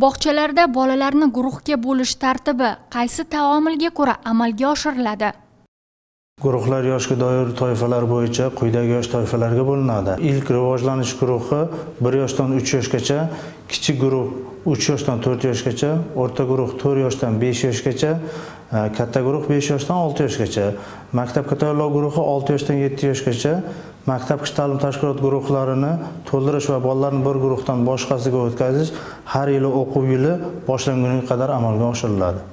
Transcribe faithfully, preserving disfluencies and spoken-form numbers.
Bog'chalarda bolalarni guruhga bo'lish tartibi qaysi taomilga ko'ra amalga oshiriladi? Guruhlar yoshga doir toifalar bo'yicha quyidagi yosh toifalarga bo'linadi. Ilk rivojlanish guruhi bir yoshdan uch yoshgacha, kichik guruh uch yoshdan to'rt yoshgacha, o'rta guruh to'rt yoshdan besh yoshgacha, katta guruh besh yoshdan olti yoshgacha, maktabga tayyorlov guruhi olti yoshdan yetti yoshgacha, maktabgacha ta'lim tashkilot guruhlarini to'ldirish va bolalarni bir guruhdan boshqasiga o'tkazish har yili o'quv yili boshlanguniga qadar amalga oshiriladi.